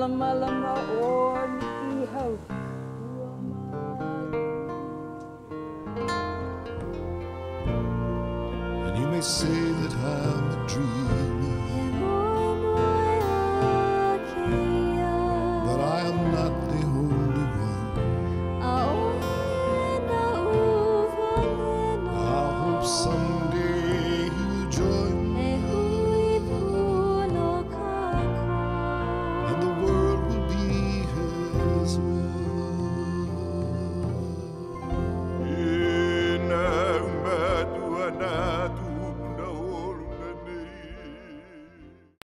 malama o niki hau. And you may say that I'm a dreamer, but I am not the only one. I hope someday you'll join me, and the world